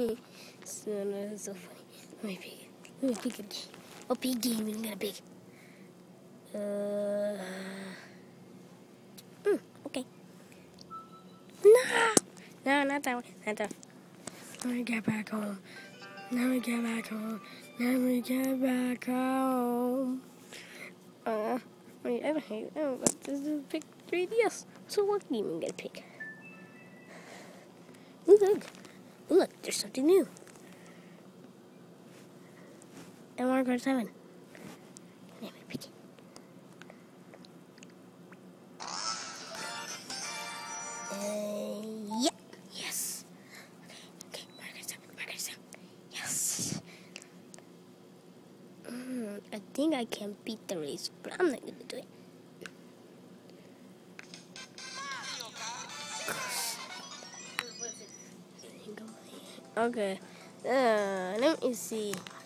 So funny. Let me pick it. Let me pick it. Oh, pig game. I'm gonna pick. Okay. No! No, not that one. Not that one. Let me get back home. Let me get back home. Let me get back home. Wait, I don't know. This is pick 3DS. So what game am I gonna pick? Ooh, look. Ooh, look, there's something new. And Mario Kart 7. Let me pick it. Yeah. Yes. Okay, Mario Kart 7. Mario Kart 7. Yes. I think I can beat the race, but I'm not gonna do it. Okay. Let me see.